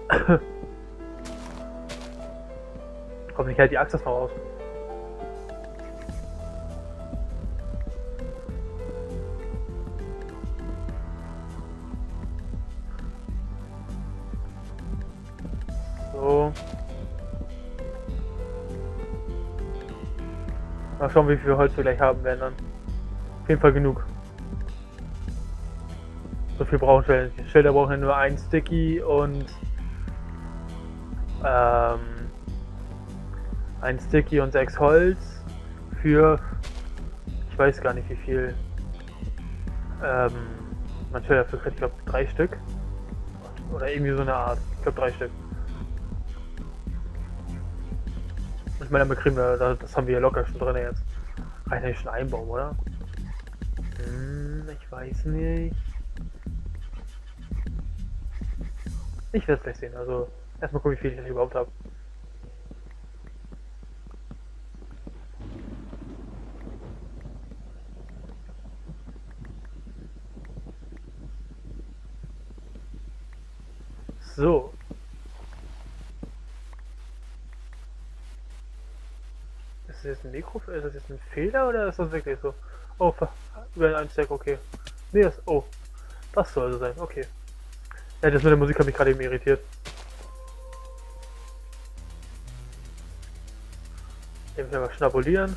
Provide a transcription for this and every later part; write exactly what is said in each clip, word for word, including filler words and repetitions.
Hoffentlich hält die Axt das noch aus. So. Mal schauen, wie viel Holz wir gleich haben werden dann. Auf jeden Fall genug. So viel brauchen wir. Die Schilder brauchen ja nur ein Sticky und ähm, ein Sticky und sechs Holz für, ich weiß gar nicht wie viel, ähm, man Schilder dafür kriegt, ich glaube drei Stück oder irgendwie so eine Art, ich glaube drei Stück. Und ich meine, damit kriegen wir, das haben wir ja locker schon drin jetzt. Reicht eigentlich schon ein Baum, oder? Hm, ich weiß nicht. Ich werde es gleich sehen, also erstmal gucken, wie viel ich überhaupt habe. So. Ist das jetzt ein Mikro? Ist das jetzt ein Fehler oder ist das wirklich so? Oh, über ein Stack, okay. Nee, das, oh. Das soll so sein, okay. Ja, das mit der Musik hat mich gerade eben irritiert. Eben mal schnabulieren.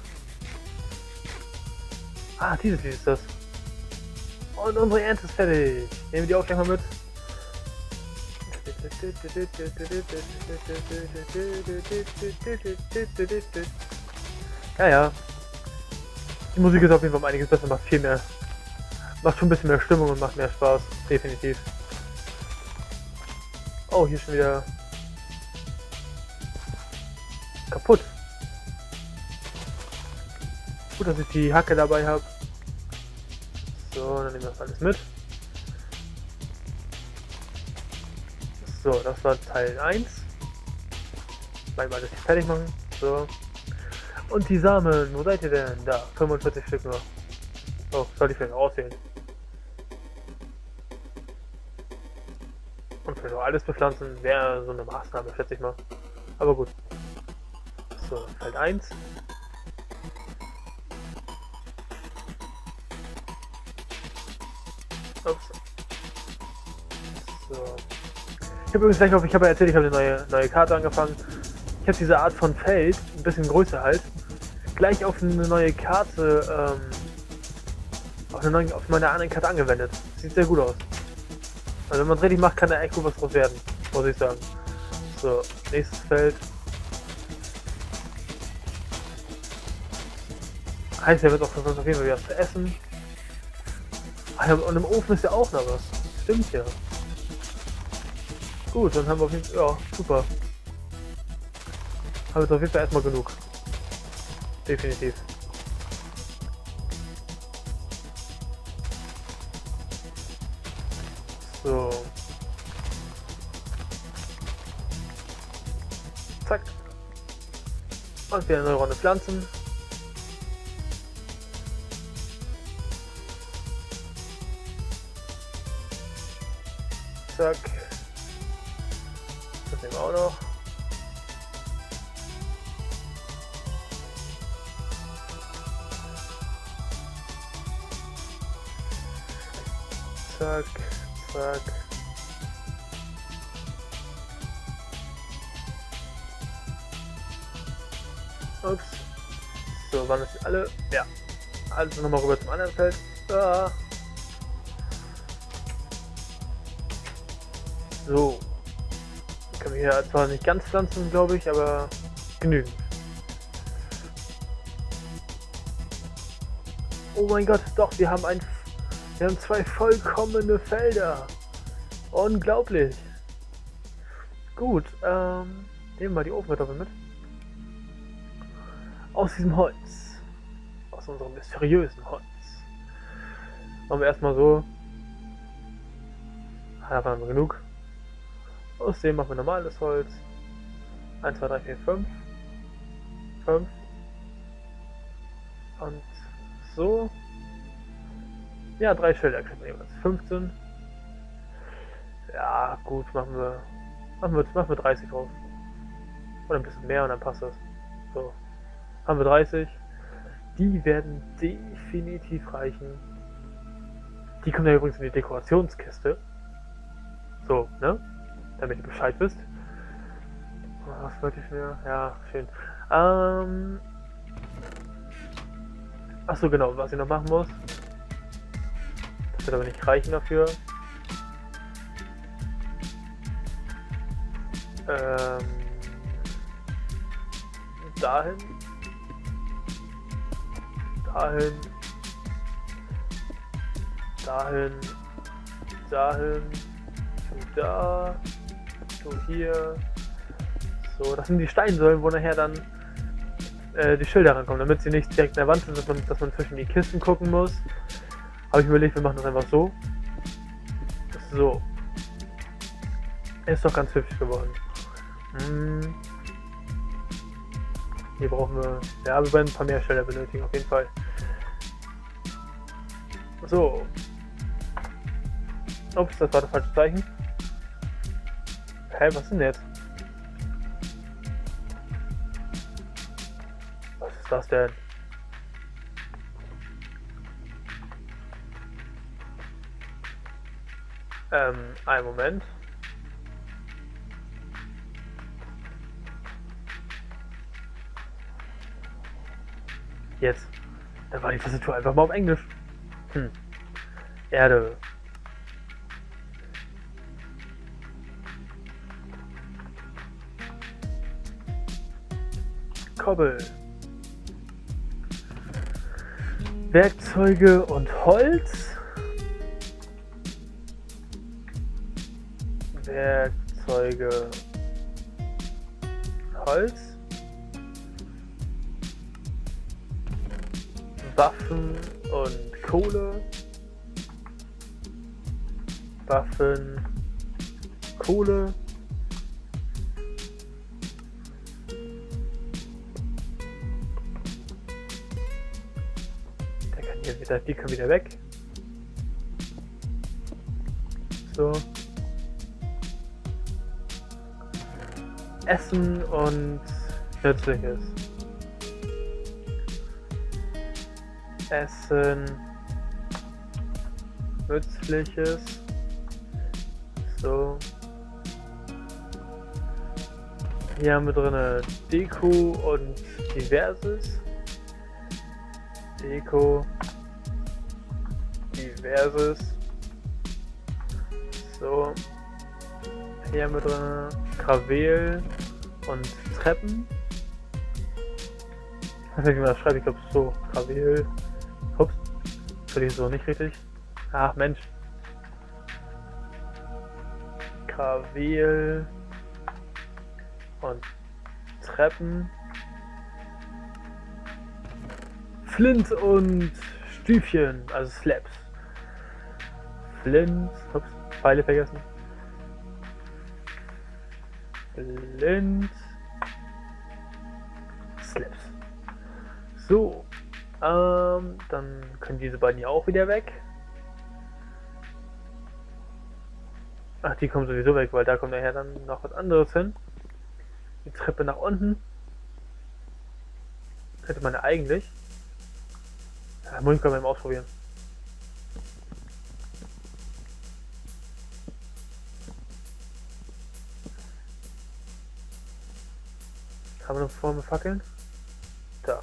Ah, dieses Lied ist das. Und unsere Ernte ist fertig. Nehmen wir die auch gleich mal mit. Ja, ja. Die Musik ist auf jeden Fall um einiges besser, macht viel mehr. Macht schon ein bisschen mehr Stimmung und macht mehr Spaß. Definitiv. Oh, hier schon wieder kaputt. Gut, dass ich die Hacke dabei habe. So, dann nehmen wir das alles mit. So, das war Teil eins. Mal das hier fertig machen. So. Und die Samen, wo seid ihr denn? Da, fünfundvierzig Stück nur. Oh, soll ich vielleicht aussehen? Und vielleicht auch alles bepflanzen wäre so eine Maßnahme, schätze ich mal. Aber gut. So, Feld eins. Ups. So. Ich habe übrigens gleich auf, ich habe ja erzählt, ich habe eine neue, neue Karte angefangen. Ich habe diese Art von Feld, ein bisschen größer halt, gleich auf eine neue Karte, ähm, auf, eine neue, auf meine anderen Karte angewendet. Sieht sehr gut aus. Also wenn man es richtig macht, kann da echt gut was draus werden, muss ich sagen. So, nächstes Feld. Heißt, er wird auch sonst auf jeden Fall wieder was zu essen. Ach ja, und im Ofen ist ja auch noch was. Stimmt ja. Gut, dann haben wir auf jeden Fall, ja, super. Haben wir jetzt auf jeden Fall erstmal genug. Definitiv. So. Zack. Und wieder eine neue Runde pflanzen. Zack. Das nehmen wir auch noch. Zack, zack. Ups. So, waren das alle? Ja. Also nochmal rüber zum anderen Feld. Ah. So. Können wir hier zwar nicht ganz pflanzen, glaube ich, aber genügend. Oh mein Gott, doch, wir haben ein, wir haben zwei vollkommene Felder. Unglaublich. Gut, ähm, nehmen wir mal die Ofenkartoffeln mit. Aus diesem Holz. Aus unserem mysteriösen Holz. Machen wir erstmal so. Davon haben wir genug. Aus dem machen wir normales Holz. eins, zwei, drei, vier, fünf. fünf. Und so. Ja, drei Schilder kriegen wir jeweils. fünfzehn. Ja, gut, machen wir Machen wir, machen wir dreißig drauf. Oder ein bisschen mehr und dann passt das. So. Haben wir dreißig. Die werden definitiv reichen. Die kommen ja übrigens in die Dekorationskiste. So, ne? Damit ihr Bescheid wisst. Was wollte ich mir? Ja, schön. Ähm. Achso, genau, was ich noch machen muss. Das wird aber nicht reichen dafür. Ähm. Dahin. Dahin. Dahin. Dahin. Du da. Du hier. So, das sind die Steinsäulen, wo nachher dann äh, die Schilder rankommen, damit sie nicht direkt in der Wand sind, dass man, dass man zwischen die Kisten gucken muss. Habe ich überlegt, wir machen das einfach so. So. Ist doch ganz hübsch geworden. Hm. Hier brauchen wir... Ja, wir werden ein paar mehr Schilder benötigen, auf jeden Fall. So. Ups, das war das falsche Zeichen. Hä, was ist denn jetzt? Was ist das denn? Ähm, einen Moment. Jetzt. Da war die Tastatur einfach mal auf Englisch. Hm. Erde. Kobbel. Werkzeuge und Holz. Werkzeuge. Holz. Waffen und Kohle. Waffen. Kohle. Der kann hier wieder, die können wieder weg. So. Essen und Nützliches. Essen, Nützliches. So. Hier haben wir drin Deko und Diverses. Deko, Diverses. So. Hier haben wir drin Gravel und Treppen. Ich weiß nicht, wie man das schreibt, ich glaube so. Gravel. Ups. Das ist so nicht richtig. Ach Mensch. Gravel und Treppen. Flint und Stüfchen, also Slabs. Flint. Ups, Pfeile vergessen. Flint. Slabs. So. Ähm, dann können diese beiden hier auch wieder weg. Ach, die kommen sowieso weg, weil da kommt nachher dann noch was anderes hin. Die Treppe nach unten. Hätte man ja eigentlich. Ja, muss ich gerade mal ausprobieren. Haben wir noch vor mit Fackeln? Da.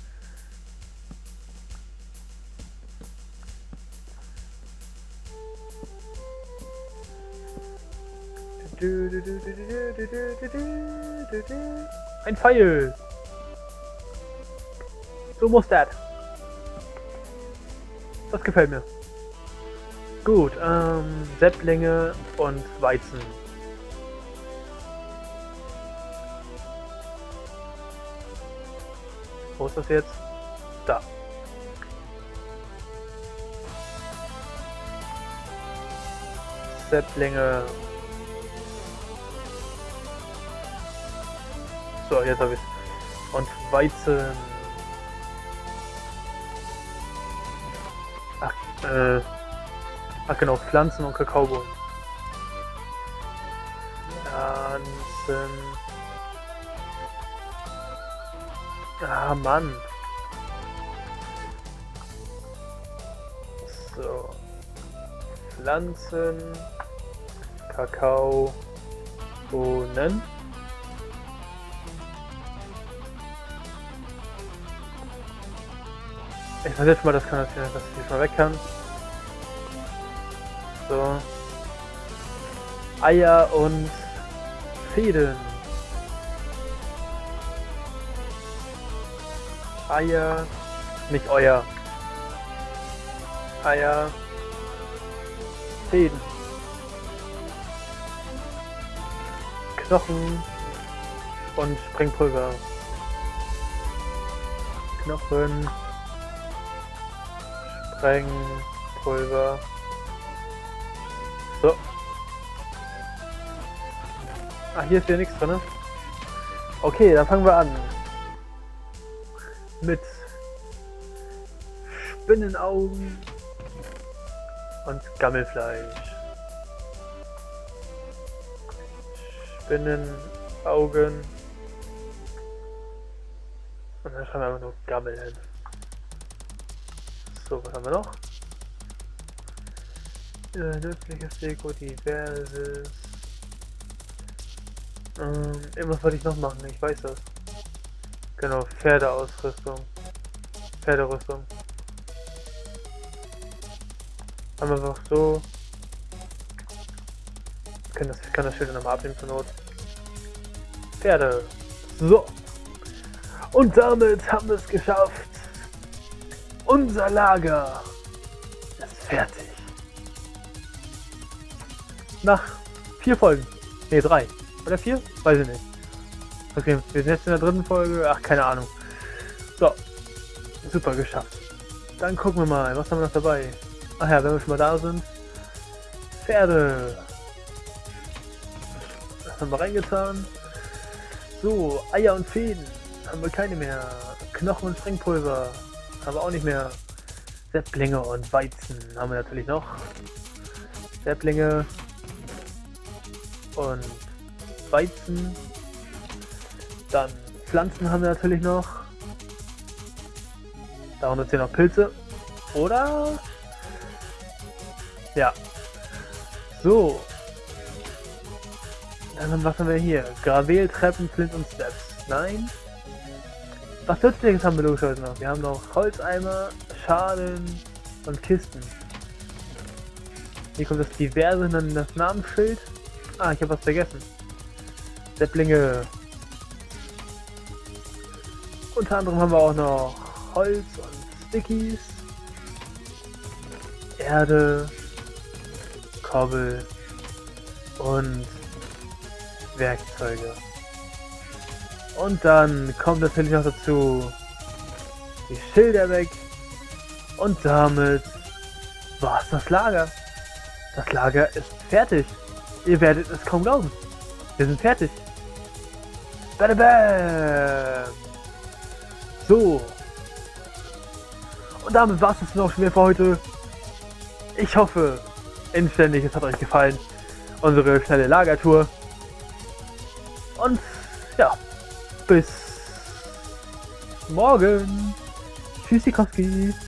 Ein Pfeil. So muss das. Das gefällt mir. Gut, ähm, Sepplinge und Weizen. Wo ist das jetzt? Da. Sepplinge. So, jetzt habe ich und Weizen. Ach, äh, ach genau, Pflanzen und Kakaobohnen. Ja, Pflanzen. Ah, Mann. So. Pflanzen. Kakao. Bohnen. Ich versetze mal das kann, dass ich jetzt mal weg kann. So. Eier und Fäden. Eier. Nicht euer. Eier. Fäden. Knochen. Und Sprengpulver. Knochen. Sprengpulver. So. Ah, hier ist ja nichts drin. Okay, dann fangen wir an. Mit Spinnenaugen und Gammelfleisch. Spinnenaugen. Und dann schreiben wir einfach nur Gammel hin. So, was haben wir noch? Äh, nützliches Deko, diverses. Ähm, irgendwas wollte ich noch machen, ich weiß das. Genau, Pferdeausrüstung. Pferderüstung. Haben wir einfach so. Ich kann das, ich kann das Schild nochmal abnehmen zur Not. Pferde. So. Und damit haben wir es geschafft. Unser Lager ist fertig. Nach vier Folgen. Ne, drei. Oder vier? Weiß ich nicht. Okay, wir sind jetzt in der dritten Folge. Ach, keine Ahnung. So. Super, geschafft. Dann gucken wir mal, was haben wir noch dabei? Ach ja, wenn wir schon mal da sind. Pferde. Das haben wir reingetan. So, Eier und Fäden. Haben wir keine mehr. Knochen und Sprengpulver. Haben wir auch nicht mehr. Säpplinge und Weizen haben wir natürlich noch. Säpplinge und Weizen. Dann Pflanzen haben wir natürlich noch. Darunter zählen noch Pilze. Oder? Ja. So. Dann was haben wir hier? Gravel, Treppen, Flint und Steps. Nein. Was Nützliches haben wir logischerweise noch. Wir haben noch Holzeimer, Schalen und Kisten. Hier kommt das Diverse, dann das Namensschild. Ah, ich habe was vergessen. Säpplinge. Unter anderem haben wir auch noch Holz und Stickies. Erde. Kobbel. Und Werkzeuge. Und dann kommt natürlich noch dazu die Schilder weg. Und damit war es das Lager. Das Lager ist fertig. Ihr werdet es kaum glauben. Wir sind fertig. Badabam. So. Und damit war es noch schon wieder für heute. Ich hoffe inständig, es hat euch gefallen. Unsere schnelle Lagertour. Und ja. Bis morgen. Tschüssikowski.